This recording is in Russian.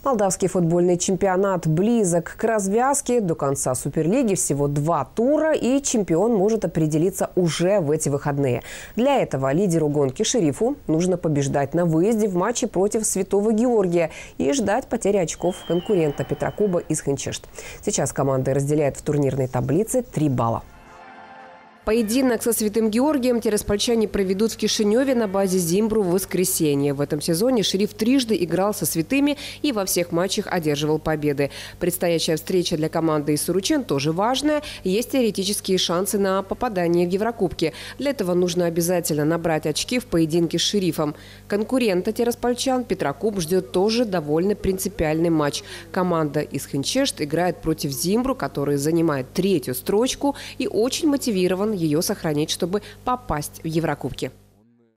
Молдавский футбольный чемпионат близок к развязке. До конца Суперлиги всего 2 тура, и чемпион может определиться уже в эти выходные. Для этого лидеру гонки «Шерифу» нужно побеждать на выезде в матче против Святого Георгия и ждать потери очков конкурента Петракуба из Хинчешт. Сейчас команды разделяют в турнирной таблице 3 балла. Поединок со Святым Георгием тираспольчане проведут в Кишиневе на базе «Зимбру» в воскресенье. В этом сезоне «Шериф» трижды играл со святыми и во всех матчах одерживал победы. Предстоящая встреча для команды из Суручен тоже важная. Есть теоретические шансы на попадание в Еврокубки. Для этого нужно обязательно набрать очки в поединке с «Шерифом». Конкурента тираспольчан Петракуб ждет тоже довольно принципиальный матч. Команда из Хинчешт играет против «Зимбру», который занимает 3-ю строчку и очень мотивирован ее сохранить, чтобы попасть в Еврокубки.